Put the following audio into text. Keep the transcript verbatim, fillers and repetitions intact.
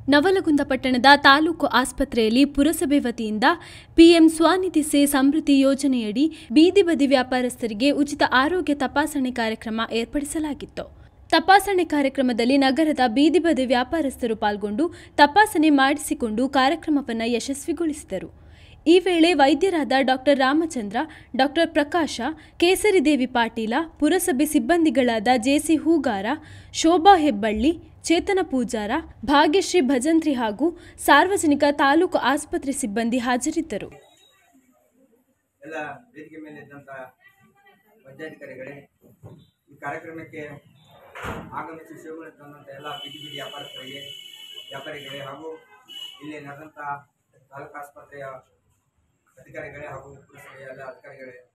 ನವಲಗುಂದ ಪಟ್ಟಣದ ತಾಲೂಕು ಆಸ್ಪತ್ರೆಯಲ್ಲಿ ಪುರಸಭೆ ವತಿಯಿಂದ ಪಿಎಂ ಸ್ವನಿಧಿ ಸೇ ಸಮೃದ್ಧಿ ಯೋಜನೆಯಡಿ ಬೀದಿ ಬದಿ ವ್ಯಾಪಾರಸ್ಥರಿಗೆ ಉಚಿತ ಆರೋಗ್ಯ ತಪಾಸಣೆ ಕಾರ್ಯಕ್ರಮ ಏರ್ಪಡಿಸಲಾಗಿತ್ತು. ತಪಾಸಣೆ ಕಾರ್ಯಕ್ರಮದಲ್ಲಿ ನಗರದ ಬೀದಿ ಬದಿ ವ್ಯಾಪಾರಸ್ಥರು ಪಾಲ್ಗೊಂಡು ತಪಾಸಣೆ ಮಾಡಿಸಿಕೊಂಡು ಕಾರ್ಯಕ್ರಮವನ್ನು ಯಶಸ್ವಿಗೊಳಿಸಿದರು. ಈ ವೇಳೆ ವೈದ್ಯರಾದ ಡಾಕ್ಟರ್ ರಾಮಚಂದ್ರ, ಡಾಕ್ಟರ್ ಪ್ರಕಾಶ, ಕೇಸರಿದೇವಿ ಪಾಟೀಲ, ಪುರಸಭೆ ಸಿಬ್ಬಂದಿಗಳಾದ ಜೆಸಿ ಹೂಗಾರ, ಶೋಭಾ ಹೆಬ್ಬಳ್ಳಿ, ಚೇತನ ಪೂಜಾರ, ಭಾಗ್ಯಶ್ರೀ ಭಜಂತ್ರಿ ಹಾಗೂ ಸಾರ್ವಜನಿಕ ತಾಲೂಕು ಆಸ್ಪತ್ರೆ ಸಿಬ್ಬಂದಿ ಹಾಜರಿದ್ದರು. ಎಲ್ಲ ವೇದಿಕೆ ಮೇಲೆ ಇದ್ದಂತ ವೈದ್ಯಾಧಿಕಾರಿಗಳೇ, ಈ ಕಾರ್ಯಕ್ರಮಕ್ಕೆ ಆಗಮಿಸಿ ಸೇವೆಗಳನ್ನು ತಂದಂಥ ಎಲ್ಲ ಬೀದಿ ಬೀದಿ ವ್ಯಾಪಾರಸ್ಥರಿಗೆ ವ್ಯಾಪಾರಿಗಳೇ ಹಾಗೂ ಇಲ್ಲಿ ನಡೆದಂಥ ತಾಲೂಕು ಆಸ್ಪತ್ರೆಯ ಅಧಿಕಾರಿಗಳೇ ಹಾಗೂ ಪುರಸಭೆಯ ಎಲ್ಲ ಅಧಿಕಾರಿಗಳೇ